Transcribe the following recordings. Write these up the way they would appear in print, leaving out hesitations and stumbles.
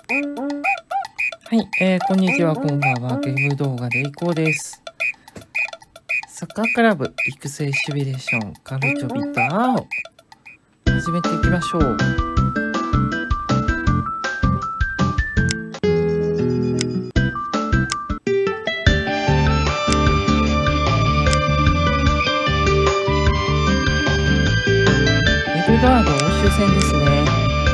はい、こんにちは、こんばんは。ゲーム動画でいこうです。サッカークラブ育成シミュレーションカルチョビターを始めていきましょう。エルドアード欧州戦ですね。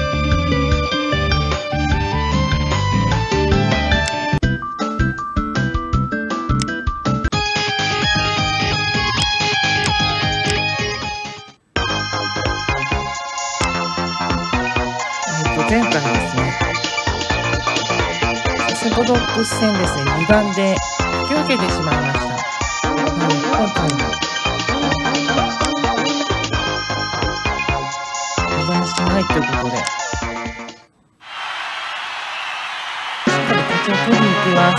前回ですね、セボドックス戦ですね、2番で引き分けてしまいました。なので今回も2番しないということで、しっかり勝ちを取りに行きます。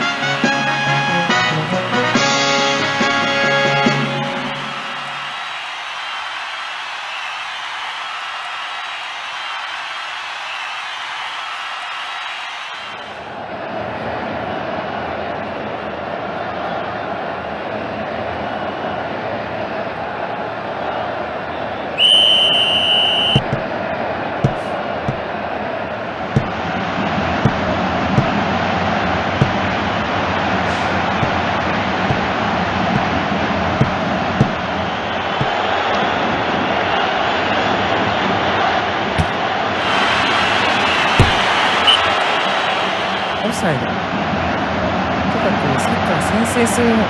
オフサイド。とかくサッカー先制するのが有利な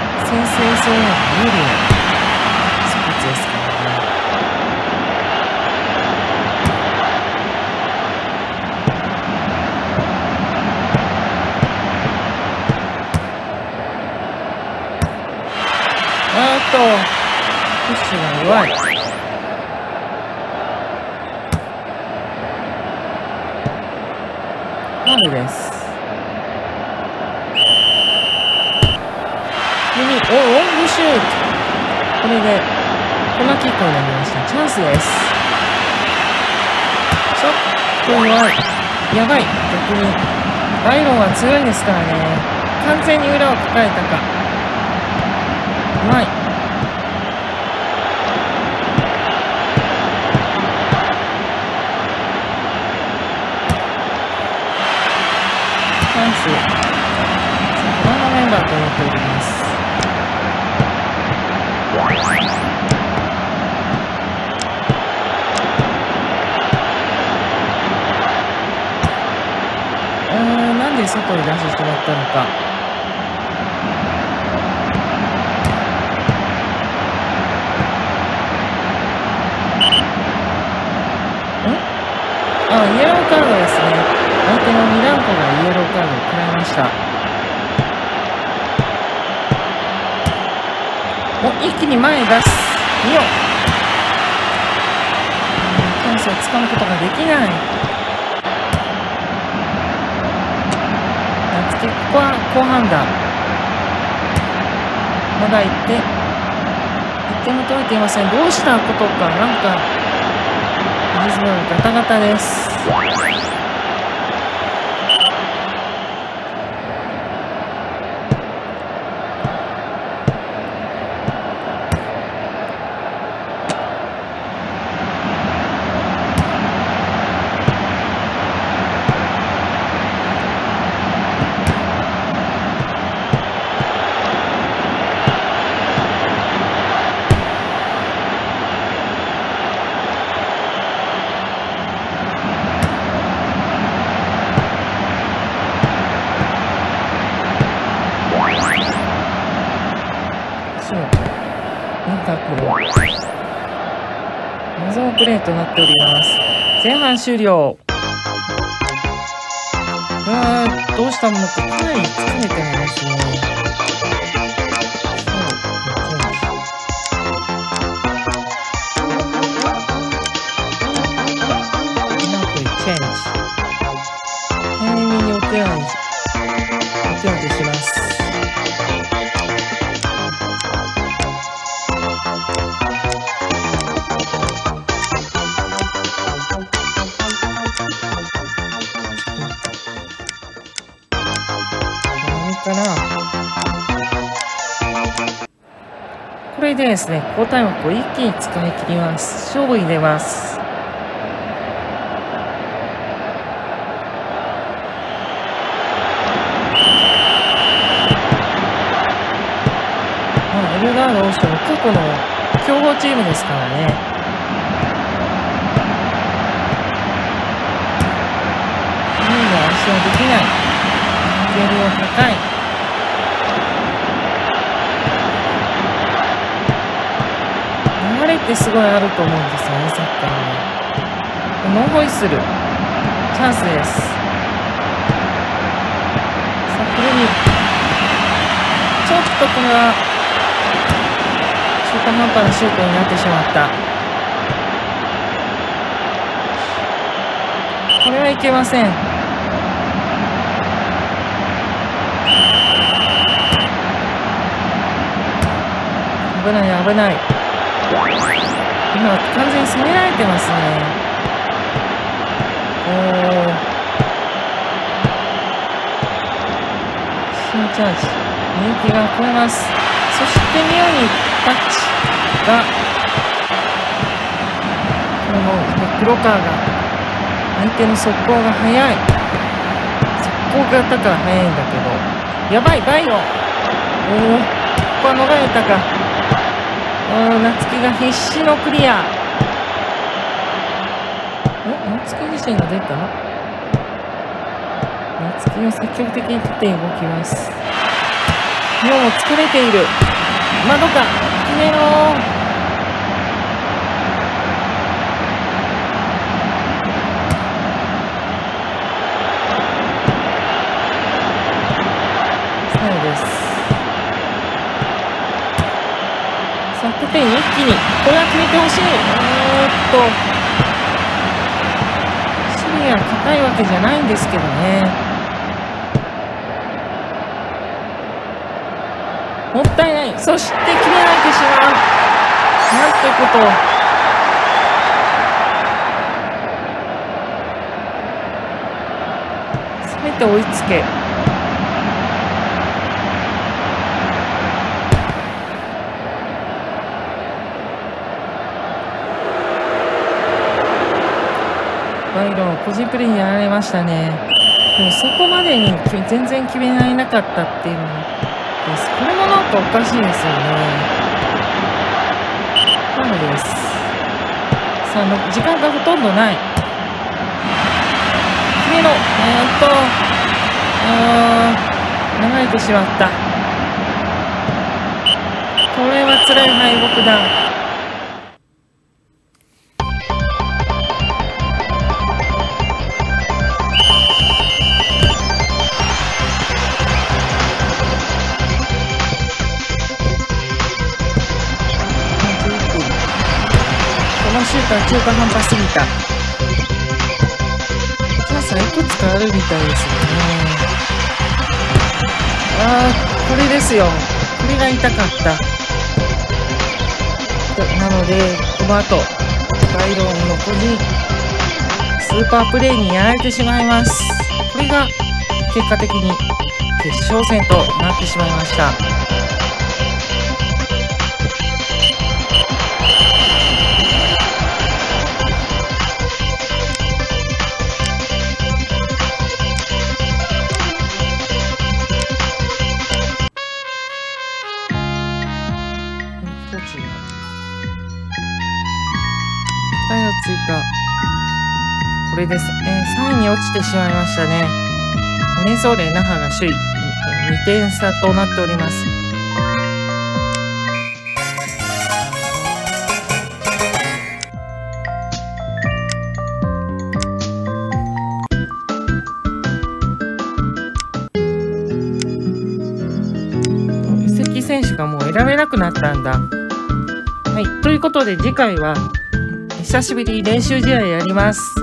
スポーツですからね。プッシュが弱い。ファウルです。ロングシュート。これでコーナーキックになりました。チャンスです。ちょっと弱い。やばい。逆にバイロンは強いですからね。完全に裏を抱えたか。うまい。チャンス。ご覧のメンバーとなっております。なんで外に出してしまったのか。イエローカードですね。相手のミランコがイエローカードを食らいました。一気に前へ出す。見よ。チャンスをつかむことができない。夏希、ここは好判断。まだ1点も取れていません。どうしたことか。なんかリズムがガタガタです。謎のプレーとなっております。前半終了。どうしたものかかなり疲れてますね。チェンジ。早めにお手上げします。 れでですね、交代枠を一気に使い切ります。勝負に出ます。エルガード・オーションも過去の強豪チームですからね。足はできない。レベルは高い。流れってすごいあると思うんですよね、サッカーは。ノーホイッスル。チャンスです。さあ、これに、ちょっとこれは、中途半端なシュートになってしまった。これはいけません。危ない危ない。今完全に攻められてますね。新チャージ人気が超えます。そして妙にタッチがこの黒川が相手の速攻が速い。速攻型から速いんだけど、やばいバイロン。ここは逃れたか。夏希が必死のクリア。夏希自身が出た。夏希を積極的に取って動きます。もう疲れている。まどか決めろ。そうです。得点一気にこれは決めてほしい。守備が硬いわけじゃないんですけどね。もったいない。そして決められてしまう。なんてこと。せめて追いつけ。バイロン個人プレーにやられましたね。でもそこまでに全然決められなかったっていうのもです。これもなんかおかしいですよね。ファウルです。さあ時間がほとんどない。決めろ。流れてしまった。これは辛い敗北だ。シュートは中途半端すぎた。チャンスはいくつかあるみたいですよね。これですよ。これが痛かった。なので、この後、バイロンの個人スーパープレーにやられてしまいます。これが結果的に決勝戦となってしまいました。追加。これです。3位に落ちてしまいましたね。メンソーレ那覇が首位、2点差となっております。移籍選手がもう選べなくなったんだ。はい、ということで次回は久しぶりに練習試合やります。し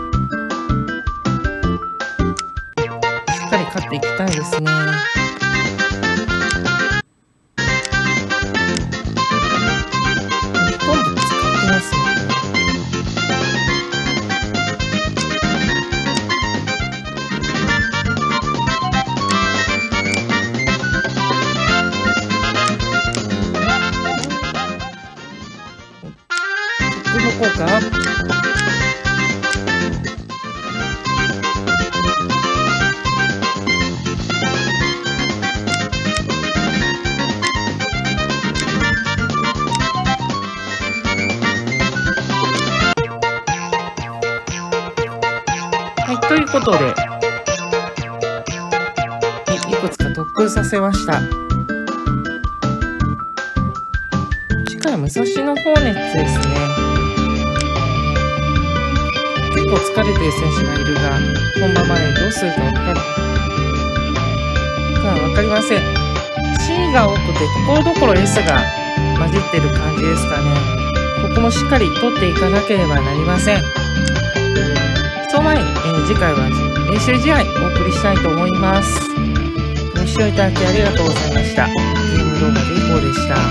っかり勝っていきたいですね。ほとんど使ってますね。 く抜こうか。はい、ということで、いくつか特訓させました。次回は武蔵野放熱ですね。結構疲れている選手がいるが、本番までどうするか分かりません。C が多くて、ところどころ S が混じってる感じですかね。ここもしっかり取っていかなければなりません。その前に、次回は練習試合お送りしたいと思います。ご視聴いただきありがとうございました。ゲーム動画でいこうでした。